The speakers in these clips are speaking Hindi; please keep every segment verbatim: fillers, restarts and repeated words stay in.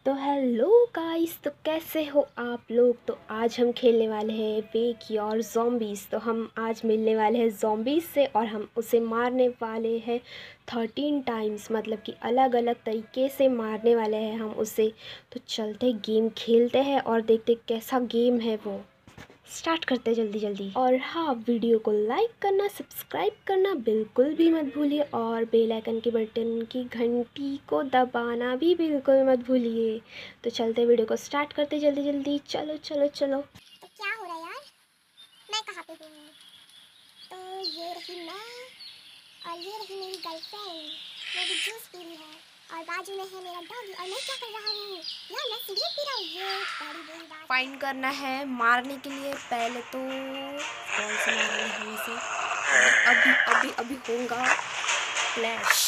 तो हेलो गाइस, तो कैसे हो आप लोग। तो आज हम खेलने वाले हैं वेक योर ज़ॉम्बीज़। तो हम आज मिलने वाले हैं ज़ॉम्बीज़ से और हम उसे मारने वाले हैं थर्टीन टाइम्स, मतलब कि अलग अलग तरीके से मारने वाले हैं हम उसे। तो चलते गेम खेलते हैं और देखते कैसा गेम है वो। स्टार्ट करते हैं जल्दी जल्दी। और हाँ, वीडियो को लाइक करना, सब्सक्राइब करना बिल्कुल भी मत भूलिए और बेल आइकन के बटन की घंटी को दबाना भी बिल्कुल मत भूलिए। तो चलते वीडियो को स्टार्ट करते जल्दी जल्दी। चलो चलो चलो। तो क्या हो रहा है यार, मैं कहाँ पे हूँ। तो ये रही मैं और ये रही मेरी गर्लफ्रेंड, वो भी जूस पी रही है और बाजू में है मेरा डॉगी। और मैं क्या कर रहा हूँ यार, मैं सिगरेट पी रहा हूँ। ये बड़ी बुरी बात। फाइंड करना है मारने के लिए। पहले तो कौन से मारेंगे हम इसे। अभी अभी अभी होगा फ्लैश।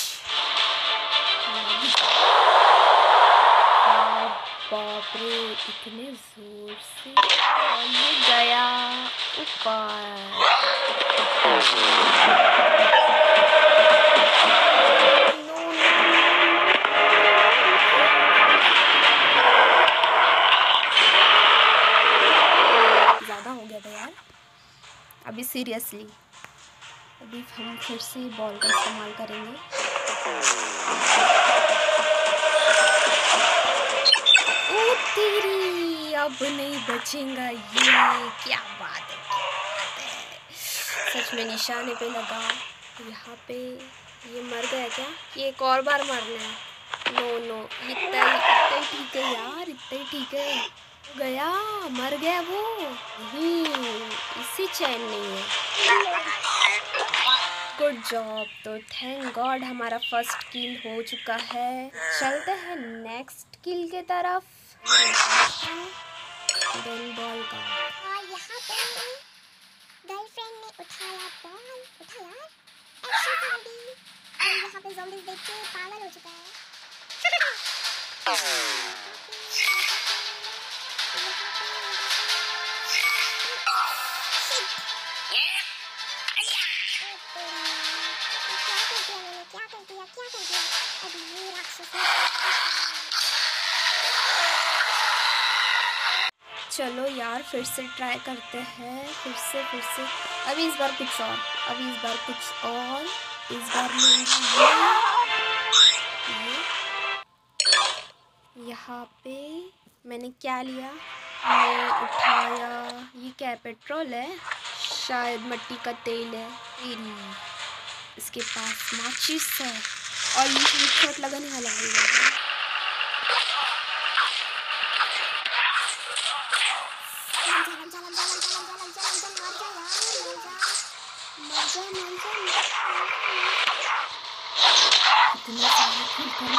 बाप रे, इतने जोर से। और ये गया ऊपर। ज़्यादा हो गया था यार। अभी सीरियसली, अभी हम फिर से बॉल का इस्तेमाल करेंगे। ओ तेरी, अब नहीं बचेगा ये। क्या बात है, क्या बात है। सच में निशाने पे लगा। यहाँ पे ये मर गया क्या? ये एक और बार मरना है। नो नो, इतना ही इतना ही ठीक है यार, इतना ही ठीक है। गया, मर गया वो। नहीं, इसी चैन नहीं है। Good job. तो थैंक गॉड हमारा फर्स्ट किल हो चुका है। चलते हैं नेक्स्ट किल के तरफ। देन बॉल का। और यहाँ पे गर्लफ्रेंड ने उठाया बॉल। उठा यार, एक्शन ज़ॉम्बी। और यहाँ पे ज़ॉम्बीज़ देख के पागल हो चुका है। क्या कर दिया, क्या कर दिया। अब ये राक्षस। चलो यार, फिर से ट्राई करते हैं। फिर से फिर से अभी इस बार कुछ और, अभी इस बार कुछ और। इस बार लेंगे ये। यहाँ पे मैंने क्या लिया, मैं उठाया, ये क्या है, पेट्रोल है शायद, मिट्टी का तेल है। इसके पास माचिस है और ये शॉट लगाने वाला है। इतना सारा खेल करना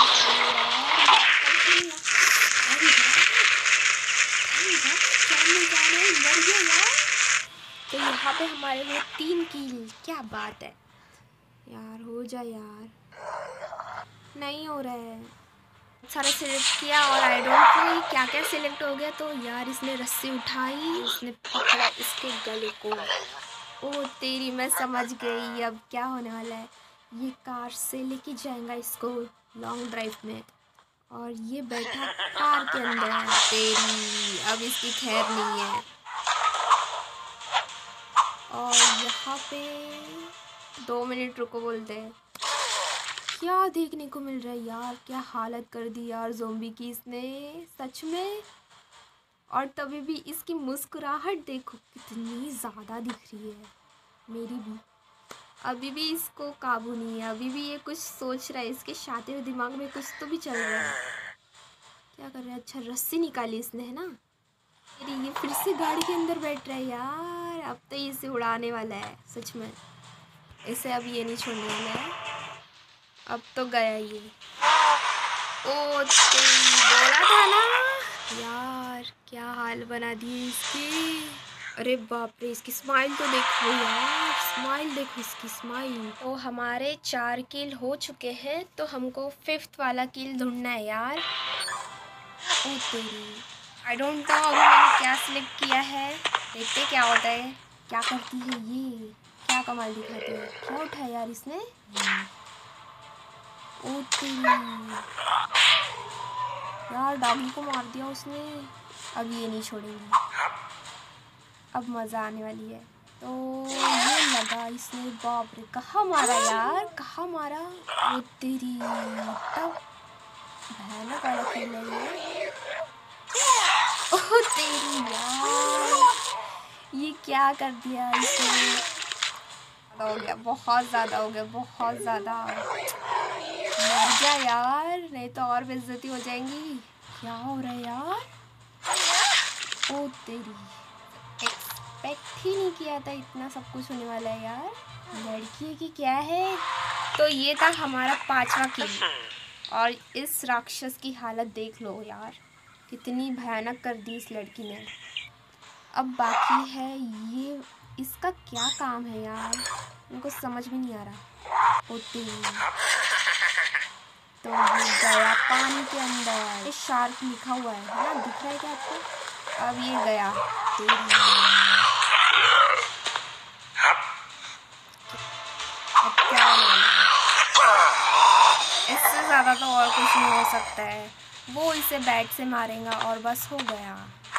तो यहाँ पे हमारे लिए तीन किल। क्या बात है यार, हो जाए यार। नहीं हो रहा है। सारा सिलेक्ट किया और आई डोंट नो क्या क्या सिलेक्ट हो गया। तो यार इसने रस्सी उठाई, इसने पकड़ा इसके गले को। ओ तेरी, मैं समझ गई अब क्या होने वाला है। ये कार से लेके जाएगा इसको लॉन्ग ड्राइव में और ये बैठा कार के अंदर है। तेरी, अब इसकी खैर नहीं है। और यहाँ पे दो मिनट रुको बोलते हैं। क्या देखने को मिल रहा है यार, क्या हालत कर दी यार ज़ॉम्बी की इसने, सच में। और तभी भी इसकी मुस्कुराहट देखो कितनी ज़्यादा दिख रही है। मेरी भी अभी भी इसको काबू नहीं है। अभी भी ये कुछ सोच रहा है, इसके शाते हुए दिमाग में कुछ तो भी चल रहा है। क्या कर रहा है? अच्छा, रस्सी निकाली इसने, है ना। मेरी ये फिर से गाड़ी के अंदर बैठ रहा है यार। अब तो इसे उड़ाने वाला है सच में। इसे अब ये नहीं छोड़ने वाला है। अब तो गया ये। ओ तेरी, बोला था ना यार, क्या हाल बना दिए इसके। अरे बाप रे, इसकी स्माइल तो देखो यार, स्माइल देखो इसकी स्माइल। तो हमारे चार किल हो चुके हैं, तो हमको फिफ्थ वाला किल ढूंढना है यार। ओ तेरी, आई डोंट नो अभी मैंने क्या सिलेक्ट किया है। देखते क्या होता है। क्या करती है ये, क्या कमाल दिखाती है। क्या उठाया यार इसने। ओ तेरी, यार डॉगी को मार दिया उसने। अब ये नहीं छोड़ेंगे, अब मज़ा आने वाली है। तो ये लगा इसने, बाप रे कहाँ मारा यार, कहाँ मारा, वो तेरी, तब भयानक वाला खेल है ये। ओह तेरी यार, ये क्या कर दिया इसने, हो गया, बहुत ज़्यादा हो गया, बहुत ज़्यादा। मर जा यार, नहीं तो और बेइज्जती हो जाएंगी। क्या हो रहा है यार, ओ तेरी, एक्सपेक्ट ही नहीं किया था इतना सब कुछ होने वाला है यार। लड़की की क्या है। तो ये था हमारा पांचवा किल, और इस राक्षस की हालत देख लो यार, कितनी भयानक कर दी इस लड़की ने। अब बाकी है ये, इसका क्या काम है यार, उनको समझ में नहीं आ रहा। ओ तेरी, तो ये गया पानी के अंदर, ये शार्क लिखा हुआ है है ना, दिख रहा है क्या आपको। अब ये गया तेरी, अब क्या इससे ज़्यादा तो और कुछ नहीं हो सकता है। वो इसे बैट से मारेगा और बस हो गया,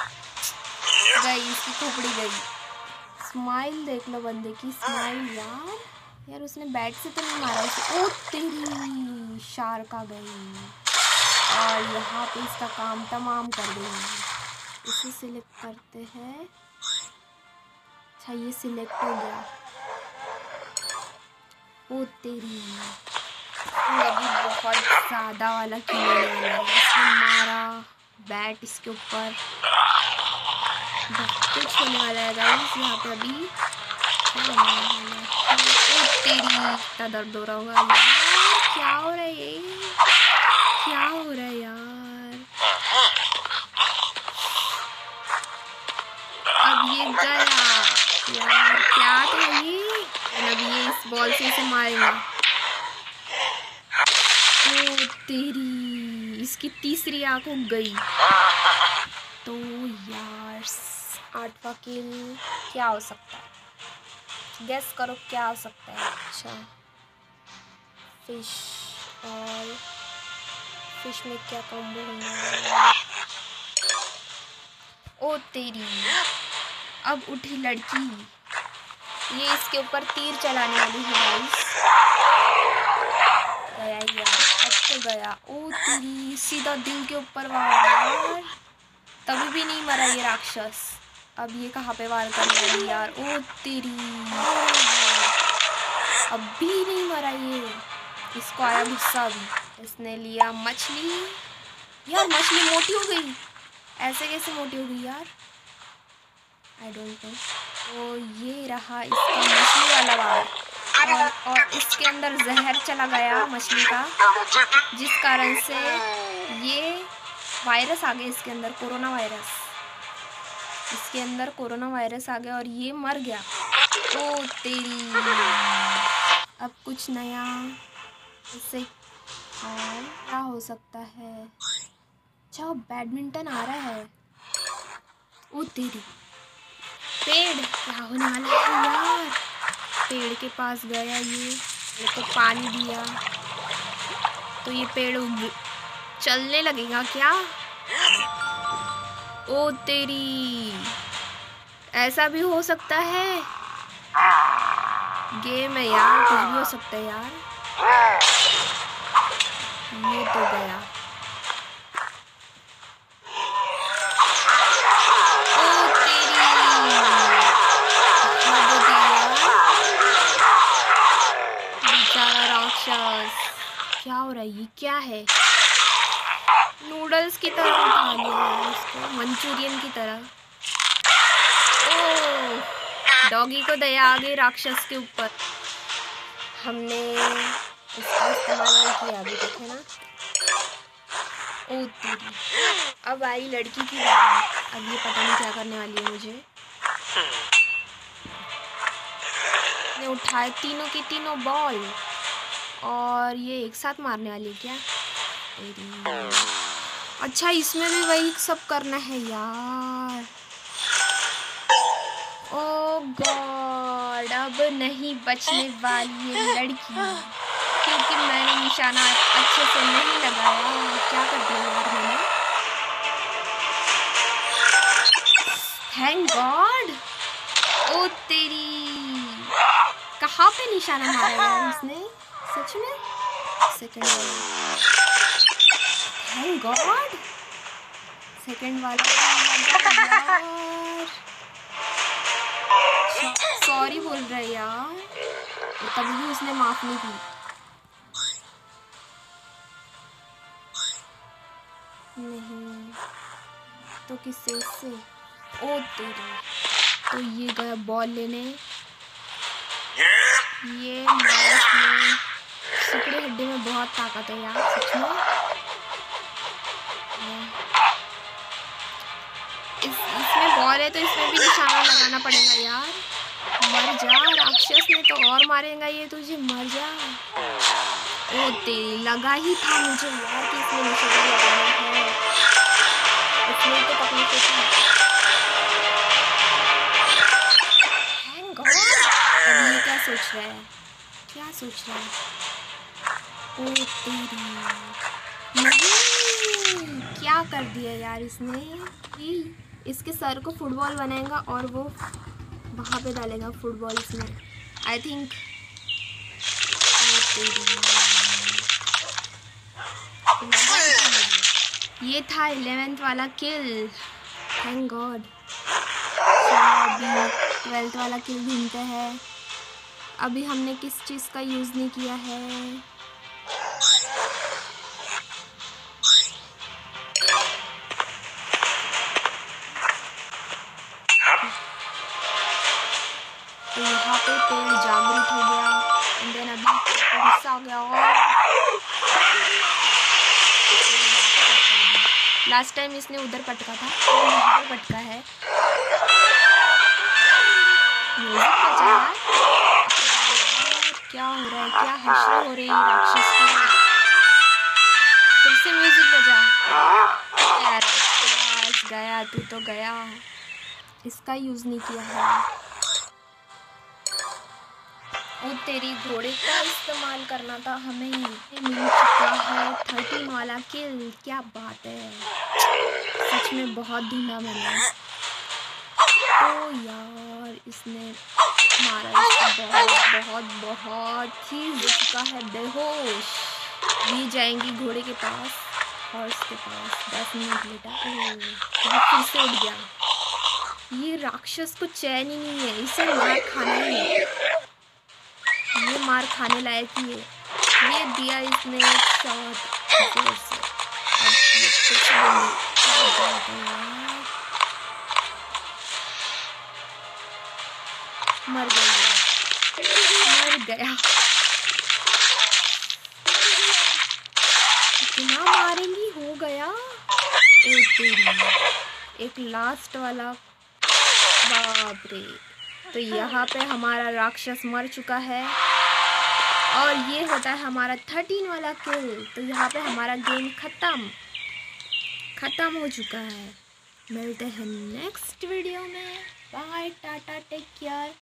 गई इसकी खोपड़ी गई। स्माइल देख लो बंदे की, स्माइल यार, यार उसने बैट से तो नहीं मारा उसे। ओ तेरी, शार्क आ गई और यहाँ पे इसका काम तमाम कर देंगे। इसे सिलेक्ट करते हैं, अच्छा ये सिलेक्ट हो गया। ओ तेरी, अभी बहुत ज़्यादा वाला खेलने वाला है, इसने मारा बैट इसके ऊपर, बहुत कुछ होने वाला है गाइस यहाँ पे। अभी ओ तेरी, इतना दर्द हो रहा होगा यार, क्या हो रहा है ये, क्या हो रहा है यार। अब ये गया यार, क्या था ये, अब ये इस बॉल से इसे मारेगा। ओ तेरी, इसकी तीसरी आंख उग गई। तो यार आठवां किल क्या हो सकता है, गेस करो क्या हो सकता है। अच्छा फिश, और फिश में क्या कॉम्बो होना। ओ तेरी, अब उठी लड़की, ये इसके ऊपर तीर चलाने वाली है गाइस। गया यार, अब तो गया। ओ तेरी, सीधा दिल के ऊपर वार यार, तभी भी नहीं मरा ये राक्षस। अब ये कहाँ पे वार करने वाली यार, ओ तेरी, अब भी नहीं मरा ये, इसको आया गुस्सा। अभी इसने लिया मछली, यार मछली मोटी हो गई, ऐसे कैसे मोटी हो गई यार, आई डोंट नो। तो ये रहा इसका मछली वाला वार, और, और इसके अंदर जहर चला गया मछली का, जिस कारण से ये वायरस आ गया इसके अंदर, कोरोना वायरस, इसके अंदर कोरोना वायरस आ गया और ये मर गया। ओ तेरी, अब कुछ नया इससे और क्या हो सकता है। अच्छा बैडमिंटन आ रहा है। ओ तेरी, पेड़, क्या होने वाला है यार, पेड़ के पास गया ये, पेड़ को पानी दिया तो ये पेड़ उग चलने लगेगा क्या। ओ तेरी, ऐसा भी हो सकता है, गेम है यार, कुछ भी हो सकता है यार। ये तो गया, ओ तेरी, बेचारा राक्षस, क्या हो रहा है, ये क्या है, नूडल्स की तरह उठा लिया है इसको, मंचूरियन की तरह। ओह, डॉगी को दया आ गई राक्षस के ऊपर, हमने इसका इस्तेमाल नहीं किया अभी तक है ना। ओ तेरी, अब आई लड़की की बारी, अब ये पता नहीं क्या करने वाली है मुझे। ने उठाए तीनों की तीनों बॉल और ये एक साथ मारने वाली है क्या। अच्छा इसमें भी वही सब करना है यार, ओ गॉड, अब नहीं बचने वाली है लड़की, क्योंकि मैंने निशाना अच्छे से नहीं लगाया। क्या कर दिया यार मैंने, थैंक गॉड। ओ तेरी, कहाँ पे निशाना मारा यार उसने सच में। सेकंड वाला, थैंक गॉड सेकंड वाला यार। सॉरी बोल रहा है यार, तभी भी उसने माफ नहीं की। नहीं तो किससे, इससे। ओ तेरी, तो ये गया बॉल लेने। ये मार्स में सिकड़ी हड्डी में बहुत ताकत है यार सच में। इस इसमें बॉल है तो इसमें भी निशाना लगाना पड़ेगा यार। मर जा, राक्षस ने तो और मारेगा ये तुझे, मर जा। ओ तेरी, लगा ही था मुझे यार कि इसमें निशाना लगाना है, इसमें तो तकलीफ थी। Thank God. अब ये क्या सोच रहा है, क्या सोच रहा है। ओ तेरी, नहीं क्या कर दिया यार इसने। इसके सर को फुटबॉल बनाएगा और वो वहाँ पे डालेगा फुटबॉल इसमें, आई थिंक। ये था इलेवेंथ वाला किल, थैंक गॉड। अभी ट्वेल्थ वाला किल ढूंढते हैं। अभी हमने किस चीज़ का यूज़ नहीं किया है। तो यहाँ पे पेड़ जागृत हो गया, एंड देन अभी गुस्सा आ गया। और लास्ट टाइम इसने उधर पटका था, तो यहाँ पे पटका है। म्यूजिक बजा यार, क्या हो रहा है, क्या हर्षा हो रही है राक्षस की। फिर से म्यूजिक बजा यार, गया तू तो गया। इसका यूज नहीं किया है। और तेरी, घोड़े का इस्तेमाल करना था हमें। मिल चुका है थर्टीन वाला किल, क्या बात है सच में, बहुत ढूंढा मैंने। तो यार इसने मारा इसको बहुत बहुत बहुत ही चुका है बेहोश। ये जाएंगी घोड़े के पास, हॉर्स के पास, दस मिनट लेटर। फिर से उठ गया। ये राक्षस को चैन ही नहीं है, इसे मार खाना ही है, ये मार खाने लायक ही है। ये दिया इसने एक शॉट जोर से। अब ये फिर से मर गया, मर गया। कितना मारेंगी, हो गया। ओ तेरी, एक लास्ट वाला, बाप रे। तो यहाँ पे हमारा राक्षस मर चुका है और ये होता है हमारा थर्टीन वाला किल। तो यहाँ पे हमारा गेम खत्म खत्म हो चुका है। मिलते हैं नेक्स्ट वीडियो में। बाय, टाटा, टेक केयर।